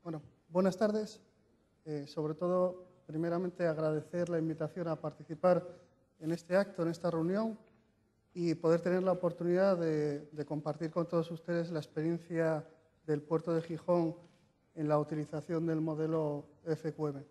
Bueno, buenas tardes. Sobre todo, primeramente, agradecer la invitación a participar en este acto, en esta reunión, y poder tener la oportunidad de compartir con todos ustedes la experiencia del puerto de Gijón en la utilización del modelo FQM.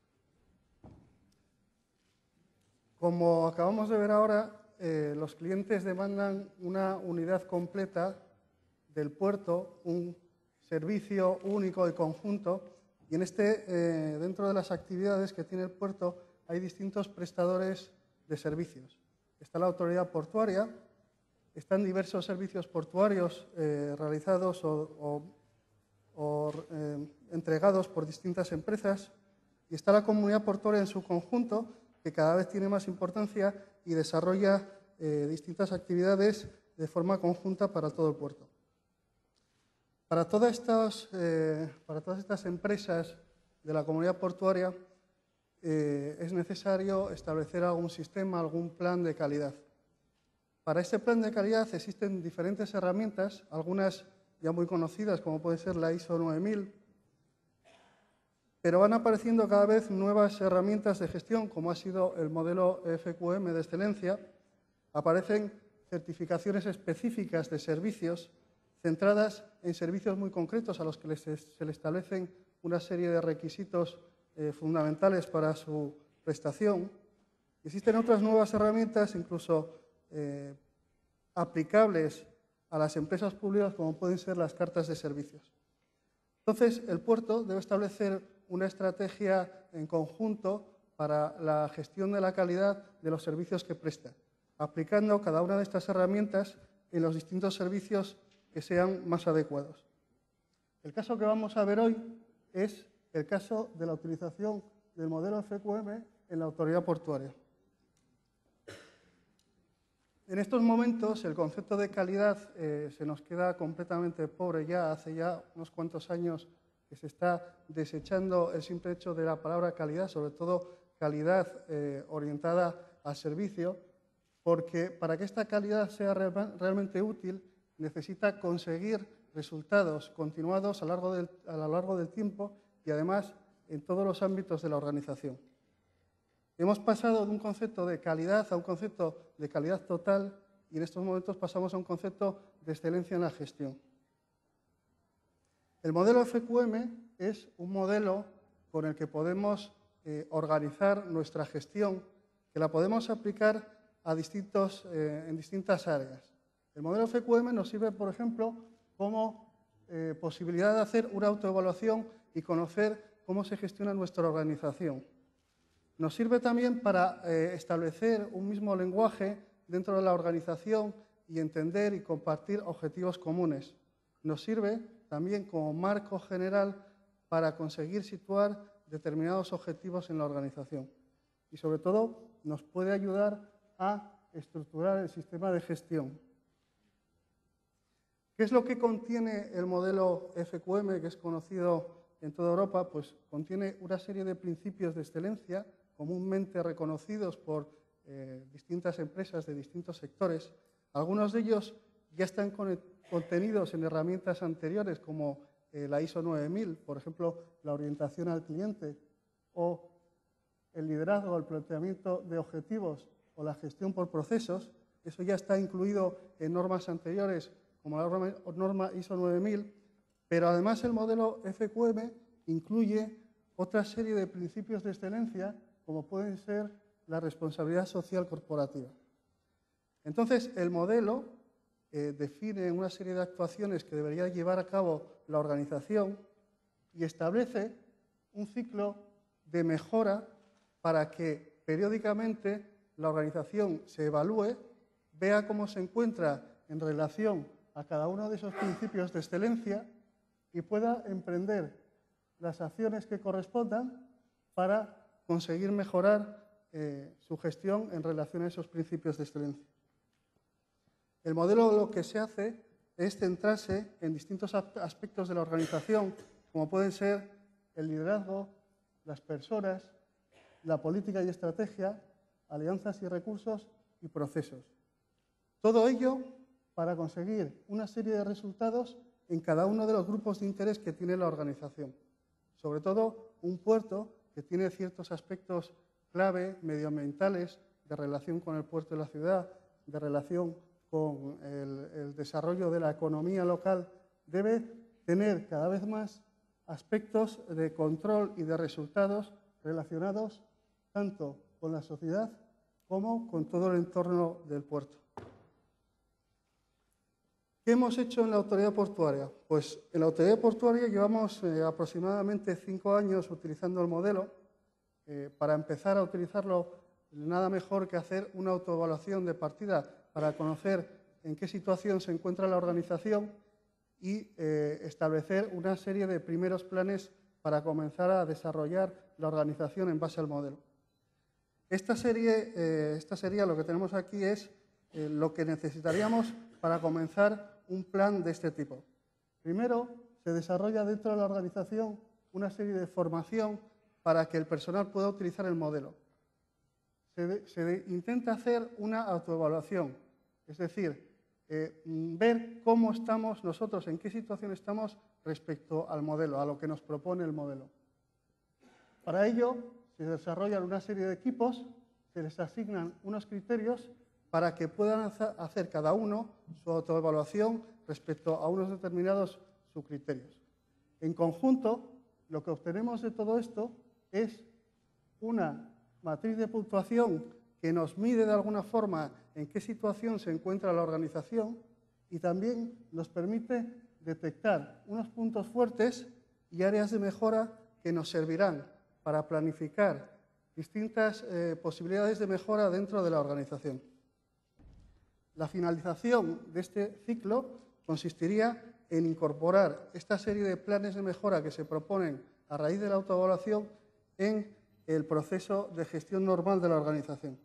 Como acabamos de ver ahora, los clientes demandan una unidad completa del puerto, un servicio único y conjunto, y dentro de las actividades que tiene el puerto hay distintos prestadores de servicios. Está la autoridad portuaria, están diversos servicios portuarios realizados o entregados por distintas empresas, y está la comunidad portuaria en su conjunto, que cada vez tiene más importancia y desarrolla distintas actividades de forma conjunta para todo el puerto. Para todas estas empresas de la comunidad portuaria es necesario establecer algún sistema, algún plan de calidad. Para este plan de calidad existen diferentes herramientas, algunas ya muy conocidas, como puede ser la ISO 9000, pero van apareciendo cada vez nuevas herramientas de gestión, como ha sido el modelo FQM de excelencia. Aparecen certificaciones específicas de servicios centradas en servicios muy concretos a los que se le establecen una serie de requisitos fundamentales para su prestación. Existen otras nuevas herramientas, incluso aplicables a las empresas públicas, como pueden ser las cartas de servicios. Entonces, el puerto debe establecer una estrategia en conjunto para la gestión de la calidad de los servicios que presta, aplicando cada una de estas herramientas en los distintos servicios que sean más adecuados. El caso que vamos a ver hoy es el caso de la utilización del modelo FQM en la autoridad portuaria. En estos momentos el concepto de calidad se nos queda completamente pobre ya. Hace ya unos cuantos años que se está desechando el simple hecho de la palabra calidad, sobre todo calidad orientada al servicio, porque para que esta calidad sea realmente útil necesita conseguir resultados continuados a lo largo del tiempo y además en todos los ámbitos de la organización. Hemos pasado de un concepto de calidad a un concepto de calidad total y en estos momentos pasamos a un concepto de excelencia en la gestión. El modelo FQM es un modelo con el que podemos organizar nuestra gestión, que la podemos aplicar en distintas áreas. El modelo FQM nos sirve, por ejemplo, como posibilidad de hacer una autoevaluación y conocer cómo se gestiona nuestra organización. Nos sirve también para establecer un mismo lenguaje dentro de la organización y entender y compartir objetivos comunes. Nos sirve también como marco general para conseguir situar determinados objetivos en la organización. Y sobre todo nos puede ayudar a estructurar el sistema de gestión. ¿Qué es lo que contiene el modelo FQM, que es conocido en toda Europa? Pues contiene una serie de principios de excelencia comúnmente reconocidos por distintas empresas de distintos sectores. Algunos de ellos ya están contenidos en herramientas anteriores como la ISO 9000, por ejemplo, la orientación al cliente o el liderazgo, el planteamiento de objetivos o la gestión por procesos. Eso ya está incluido en normas anteriores como la norma ISO 9000, pero además el modelo FQM incluye otra serie de principios de excelencia como pueden ser la responsabilidad social corporativa. Entonces, el modelo define una serie de actuaciones que debería llevar a cabo la organización y establece un ciclo de mejora para que periódicamente la organización se evalúe, vea cómo se encuentra en relación a cada uno de esos principios de excelencia y pueda emprender las acciones que correspondan para conseguir mejorar su gestión en relación a esos principios de excelencia. El modelo lo que se hace es centrarse en distintos aspectos de la organización, como pueden ser el liderazgo, las personas, la política y estrategia, alianzas y recursos y procesos. Todo ello para conseguir una serie de resultados en cada uno de los grupos de interés que tiene la organización. sobre todo un puerto que tiene ciertos aspectos clave medioambientales de relación con el puerto de la ciudad, de relación con el desarrollo de la economía local, debe tener cada vez más aspectos de control y de resultados relacionados tanto con la sociedad como con todo el entorno del puerto. ¿Qué hemos hecho en la autoridad portuaria? Pues en la autoridad portuaria llevamos aproximadamente 5 años utilizando el modelo. Para empezar a utilizarlo, nada mejor que hacer una autoevaluación de partida para conocer en qué situación se encuentra la organización y establecer una serie de primeros planes para comenzar a desarrollar la organización en base al modelo. Esta sería lo que tenemos aquí, es lo que necesitaríamos para comenzar un plan de este tipo. Primero, se desarrolla dentro de la organización una serie de formación para que el personal pueda utilizar el modelo. Se intenta hacer una autoevaluación, es decir, ver cómo estamos nosotros, en qué situación estamos respecto al modelo, a lo que nos propone el modelo. Para ello, se desarrollan una serie de equipos, se les asignan unos criterios para que puedan hacer cada uno su autoevaluación respecto a unos determinados subcriterios. En conjunto, lo que obtenemos de todo esto es una matriz de puntuación que nos mide de alguna forma en qué situación se encuentra la organización y también nos permite detectar unos puntos fuertes y áreas de mejora que nos servirán para planificar distintas posibilidades de mejora dentro de la organización. La finalización de este ciclo consistiría en incorporar esta serie de planes de mejora que se proponen a raíz de la autoevaluación en el proceso de gestión normal de la organización.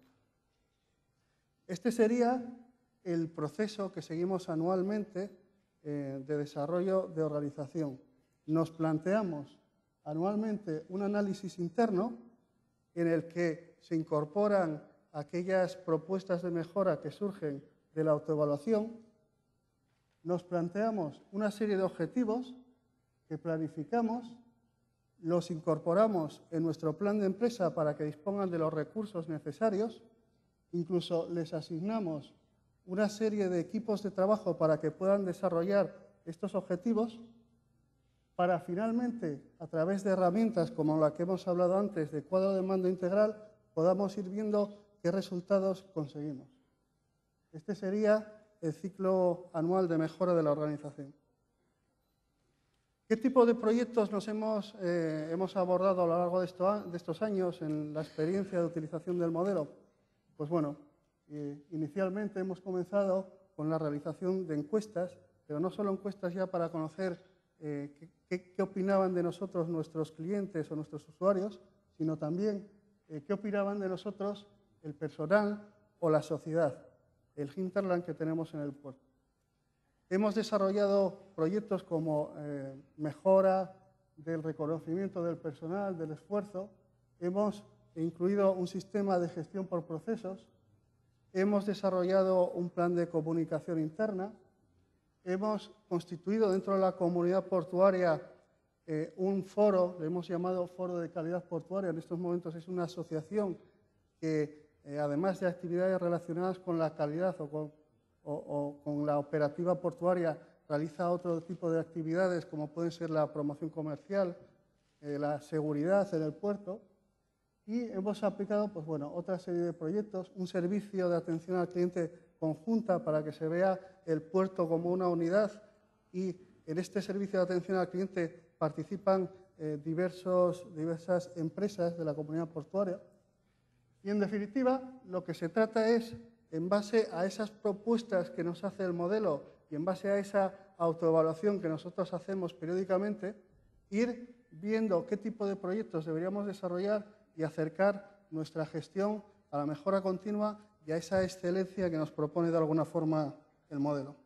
Este sería el proceso que seguimos anualmente de desarrollo de organización. Nos planteamos anualmente un análisis interno en el que se incorporan aquellas propuestas de mejora que surgen de la autoevaluación. Nos planteamos una serie de objetivos que planificamos, los incorporamos en nuestro plan de empresa para que dispongan de los recursos necesarios, incluso les asignamos una serie de equipos de trabajo para que puedan desarrollar estos objetivos, para finalmente, a través de herramientas como la que hemos hablado antes, de cuadro de mando integral, podamos ir viendo qué resultados conseguimos. Este sería el ciclo anual de mejora de la organización. ¿Qué tipo de proyectos nos hemos abordado a lo largo de estos años en la experiencia de utilización del modelo? Pues bueno, inicialmente hemos comenzado con la realización de encuestas, pero no solo encuestas ya para conocer qué opinaban de nosotros nuestros clientes o nuestros usuarios, sino también qué opinaban de nosotros el personal o la sociedad, el hinterland que tenemos en el puerto. Hemos desarrollado proyectos como mejora del reconocimiento del personal, del esfuerzo. Hemos incluido un sistema de gestión por procesos. Hemos desarrollado un plan de comunicación interna. Hemos constituido dentro de la comunidad portuaria un foro, le hemos llamado Foro de Calidad Portuaria. En estos momentos es una asociación que, además de actividades relacionadas con la calidad o con la operativa portuaria, realiza otro tipo de actividades como pueden ser la promoción comercial, la seguridad en el puerto. Y hemos aplicado pues, bueno, otra serie de proyectos, un servicio de atención al cliente conjunta para que se vea el puerto como una unidad, y en este servicio de atención al cliente participan diversas empresas de la comunidad portuaria. Y en definitiva, lo que se trata es, en base a esas propuestas que nos hace el modelo y en base a esa autoevaluación que nosotros hacemos periódicamente, ir viendo qué tipo de proyectos deberíamos desarrollar y acercar nuestra gestión a la mejora continua y a esa excelencia que nos propone de alguna forma el modelo.